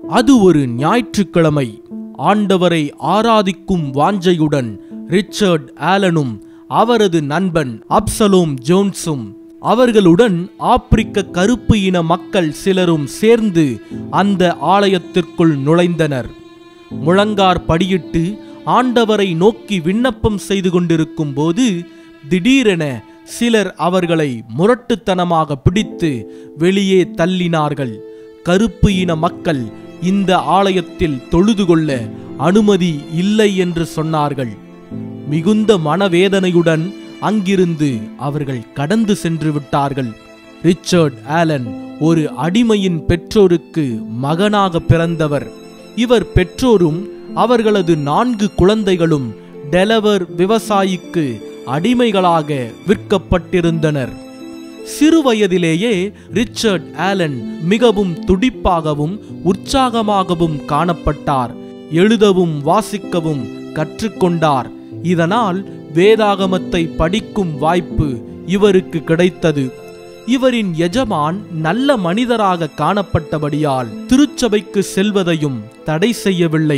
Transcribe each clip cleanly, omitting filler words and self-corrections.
அது ஒரு ஞாயிற்றுக்கிழமை. ஆண்டவரை ஆராதிக்கும் வாஞ்சையுடன் ரிச்சர்ட் ஆலனும் அவரது நண்பன் அப்சலோம் ஜோன்ஸும் அவர்களுடன் ஆப்பிரிக்க கருப்பு இன மக்கள் சிலரும் சேர்ந்து அந்த ஆலயத்திற்குள் நுழைந்தனர். முழங்கார் படியிட்டு ஆண்டவரை நோக்கி விண்ணப்பம் செய்து கொண்டிருக்கும் போது திடீரென சிலர் அவர்களை முரட்டுத்தனமாக பிடித்து வெளியே தள்ளினார்கள். கருப்பு இன மக்கள் இந்த ஆலயத்தில் தொழுது கொள்ள அனுமதி இல்லை என்று சொன்னார்கள். மிகுந்த மனவேதனையுடன் அங்கிருந்து அவர்கள் கடந்து சென்று விட்டார்கள். ரிச்சர்ட் ஆலன் ஒரு அடிமையின் பெற்றோருக்கு மகனாக பிறந்தவர். இவர் பெற்றோரும் அவர்களது 4 குழந்தைகளும் டெலவர் விவசாயிக்கு அடிமைகளாக விற்கப்பட்டிருந்தனர். சிறுவயதிலேயே ரிச்சர்ட் ஆலன் மிகவும் துடிப்பாகவும் உற்சாகமாகவும் காணப்பட்டார். எழுதவும் வாசிக்கவும் கற்றுக்கொண்டார். இதனால் வேதாகமத்தை படிக்கும் வாய்ப்பு இவருக்கு கிடைத்தது. இவரின் எஜமான் நல்ல மனிதராக காணப்பட்டபடியால் திருச்சபைக்கு செல்வதையும் தடை செய்யவில்லை.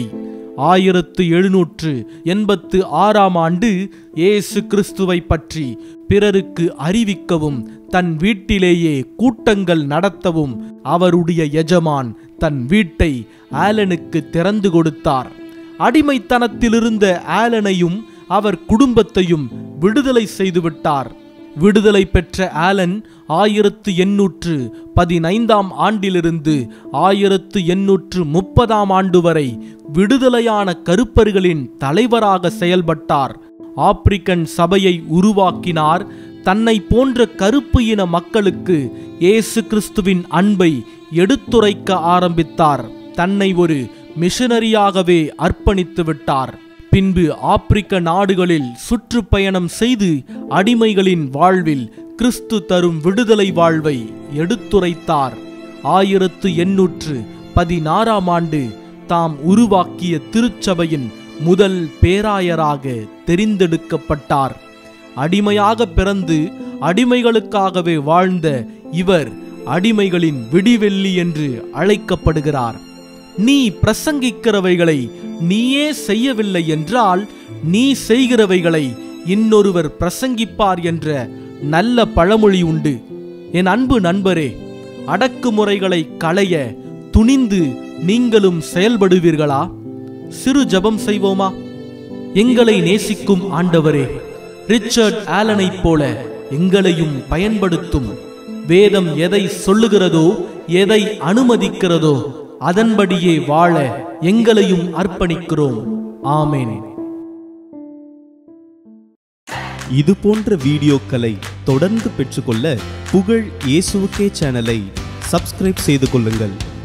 1786ஆம் ஆண்டு இயேசு கிறிஸ்துவை பற்றி பிறருக்கு அறிவிக்கவும் தன் வீட்டிலேயே கூட்டங்கள் நடத்தவும் அவருடைய எஜமான் தன் வீட்டை ஆலனுக்கு திறந்து கொடுத்தார். அடிமைத்தனத்திலிருந்த ஆலனையும் அவர் குடும்பத்தையும் விடுதலை செய்துவிட்டார். விடுதலை பெற்ற ஆலன் 1815ஆம் ஆண்டிலிருந்து 1830ஆம் ஆண்டு வரை விடுதலையான கருப்பர்களின் தலைவராக செயல்பட்டார். ஆப்பிரிக்கன் சபையை உருவாக்கினார். தன்னை போன்ற கருப்பு இன மக்களுக்கு இயேசு கிறிஸ்துவின் அன்பை எடுத்துரைக்க ஆரம்பித்தார். தன்னை ஒரு மிஷனரியாகவே அர்ப்பணித்து விட்டார். பின்பு ஆப்பிரிக்க நாடுகளில் சுற்றுப்பயணம் செய்து அடிமைகளின் வாழ்வில் கிறிஸ்து தரும் விடுதலை வாழ்வை எடுத்துரைத்தார். 1816ஆம் ஆண்டு தாம் உருவாக்கிய திருச்சபையின் முதல் பேராயராக தெரிந்தெடுக்கப்பட்டார். அடிமையாக பிறந்து அடிமைகளுக்காகவே வாழ்ந்த இவர் அடிமைகளின் விடிவெள்ளி என்று அழைக்கப்படுகிறார். நீ பிரசங்கிக்கிறவைகளை நீயே செய்யவில்லை என்றால் நீ செய்கிறவைகளை இன்னொருவர் பிரசங்கிப்பார் என்ற நல்ல பழமொழி உண்டு. என் அன்பு நண்பரே, அடக்குமுறைகளை களைய துணிந்து நீங்களும் செயல்படுவீர்களா? சிறு ஜெபம் செய்வோமா? எங்களை நேசிக்கும் ஆண்டவரே, ரிச்சர்ட் ஆலனைப் போல எங்களையும் பயன்படுத்தும். வேதம் எதை சொல்லுகிறதோ, எதை அனுமதிக்கிறதோ அதன்படியே வாழ எங்களையும் அர்ப்பணிக்கிறோம். ஆமென். இது போன்ற வீடியோக்களை தொடர்ந்து பெற்றுக்கொள்ள புகழ் இயேசுவுக்கே சேனலை சப்ஸ்கிரைப் செய்து கொள்ளுங்கள்.